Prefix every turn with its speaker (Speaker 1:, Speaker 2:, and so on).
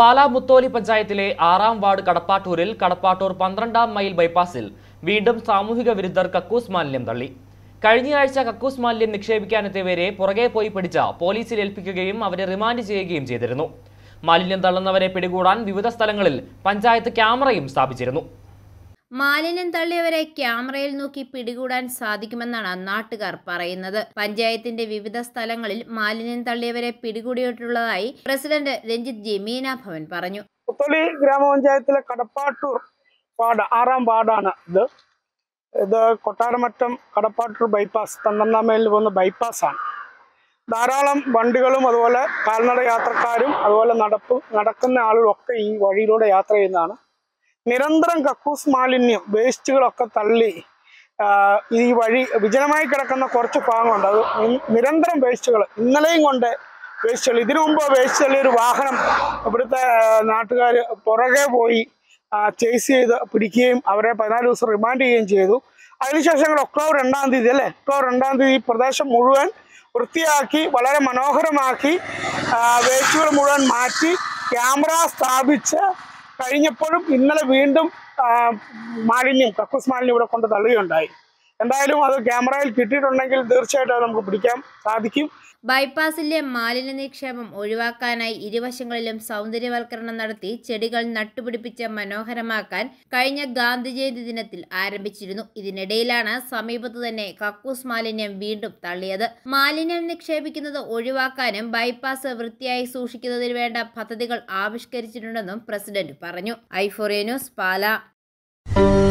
Speaker 1: പാലാ മുത്തോലി പഞ്ചായത്തിലെ 6ാം വാർഡ് കടപ്പാട്ടൂരിൽ കടപ്പാട്ടൂർ 12ാം മൈൽ ബൈപ്പാസിൽ വീണ്ടും സാമൂഹിക വിരുദ്ധർ കക്കൂസ് മാലിന്യം തള്ളി. കഴിഞ്ഞയാഴ്ച കക്കൂസ് മാലിന്യം നിക്ഷേപിക്കാനെത്തിയവരെ പുറകെ പോയി പിടിച്ച പോലീസിൽ ഏൽപ്പിക്കുകയും അവരെ റിമാൻഡ് ചെയ്യുകയും ചെയ്തിരുന്നു. മാലിന്യം തള്ളുന്നവരെ പിടികൂടാൻ വിവിധ സ്ഥലങ്ങളിൽ പഞ്ചായത്ത് ക്യാമറയും സ്ഥാപിച്ചിരുന്നു.
Speaker 2: മാലിന്യം തള്ളിയവരെ ക്യാമറയിൽ നോക്കി പിടികൂടാൻ സാധിക്കുമെന്നാണ് നാട്ടുകാർ പറയുന്നത്. പഞ്ചായത്തിന്റെ വിവിധ സ്ഥലങ്ങളിൽ മാലിന്യം തള്ളിയവരെ പിടികൂടിയിട്ടുള്ളതായി പ്രസിഡന്റ് രഞ്ജിത്ത് ജി മീനാഭവൻ പറഞ്ഞു.
Speaker 3: മുത്തോലി ഗ്രാമപഞ്ചായത്തിലെ കടപ്പാട്ടൂർ വാർഡ് 6ാം വാർഡാണ് ഇത് കൊട്ടാരമറ്റം കടപ്പാട്ടൂർ ബൈപ്പാസ് 12ാം മൈലിൽ പോകുന്ന ബൈപ്പാസാണ്. ധാരാളം വണ്ടികളും അതുപോലെ കാൽനട യാത്രക്കാരും അതുപോലെ നടക്കുന്ന ആളുകളൊക്കെ ഈ വഴിയിലൂടെ യാത്ര ചെയ്യുന്നതാണ്. നിരന്തരം കക്കൂസ് മാലിന്യം വേസ്റ്റുകളൊക്കെ തള്ളി ഈ വഴി വിജനമായി കിടക്കുന്ന കുറച്ച് ഭാഗങ്ങളുണ്ട്. അത് നിരന്തരം വേസ്റ്റുകൾ ഇന്നലെയും കൊണ്ട് വേസ്റ്റുകൾ ഇതിനു മുമ്പ് വേസ്റ്റ് തള്ളിയൊരു വാഹനം ഇവിടുത്തെ നാട്ടുകാർ പുറകെ പോയി ചേസ് ചെയ്ത് പിടിക്കുകയും അവരെ 14 ദിവസം റിമാൻഡ് ചെയ്യുകയും ചെയ്തു. അതിനുശേഷം ഒക്ടോബർ 2ാം തീയതി ഒക്ടോബർ 2ാം തീയതി ഈ പ്രദേശം മുഴുവൻ വൃത്തിയാക്കി വളരെ മനോഹരമാക്കി വേസ്റ്റുകൾ മുഴുവൻ മാറ്റി ക്യാമറ സ്ഥാപിച്ച് കഴിഞ്ഞപ്പോഴും ഇന്നലെ വീണ്ടും കക്കൂസ് മാലിന്യം ഇവിടെ കൊണ്ട് തള്ളുകയുണ്ടായി. എന്തായാലും അത് ക്യാമറയിൽ കിട്ടിയിട്ടുണ്ടെങ്കിൽ തീർച്ചയായിട്ടും അത് നമുക്ക് പിടിക്കാൻ സാധിക്കും.
Speaker 2: ബൈപ്പാസിലെ മാലിന്യ നിക്ഷേപം ഒഴിവാക്കാനായി ഇരുവശങ്ങളിലും സൗന്ദര്യവൽക്കരണം നടത്തി ചെടികൾ നട്ടുപിടിപ്പിച്ച് മനോഹരമാക്കാൻ കഴിഞ്ഞ ഗാന്ധി ജയന്തി ദിനത്തിൽ ആരംഭിച്ചിരുന്നു. ഇതിനിടയിലാണ് സമീപത്തു തന്നെ കക്കൂസ് മാലിന്യം വീണ്ടും തള്ളിയത്. മാലിന്യം നിക്ഷേപിക്കുന്നത് ഒഴിവാക്കാനും ബൈപ്പാസ് വൃത്തിയായി സൂക്ഷിക്കുന്നതിന് വേണ്ട പദ്ധതികൾ ആവിഷ്കരിച്ചിട്ടുണ്ടെന്നും പ്രസിഡന്റ് പറഞ്ഞു. ഐഫോറിയ ന്യൂസ്, പാലാ.